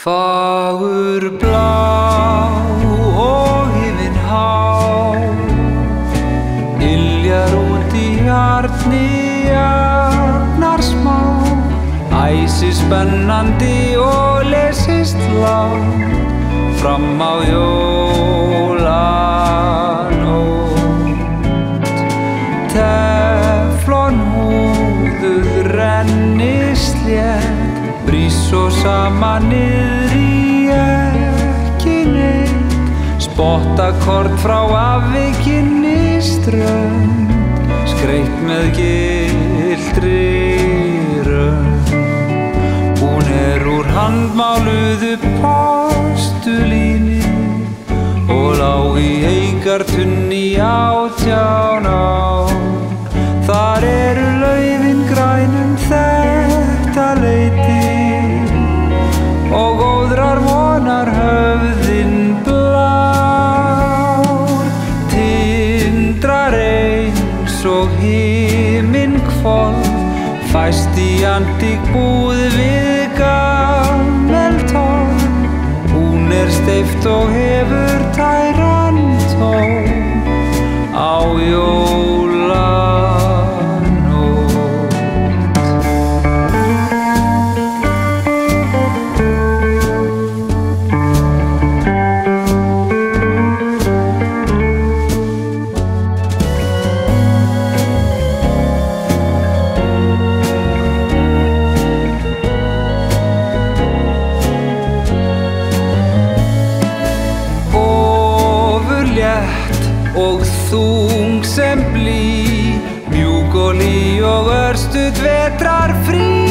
Fagur blá og himinn há, yljar út í hjarni agnarsmá, æsispennandi og lesist lágt fram á jólanótt. Teflonhúðuð rennislétt, brís og saman niður í ekki neitt, spottakort frá afvikinni strönd, skreytt með gylltri rönd. Hún úr handmáluðu postulíni og lá í eikartunni 18 ár. Þar laufin græn þetta leyti og góðrar vonar höfðin blár. Tindrar eins og himinhvolf, fæst í antíkbúð við gammel torg. Hún steypt og hefur tæran tón á og þung sem blý, mjúk og hlý og örstutt vetrarfrí.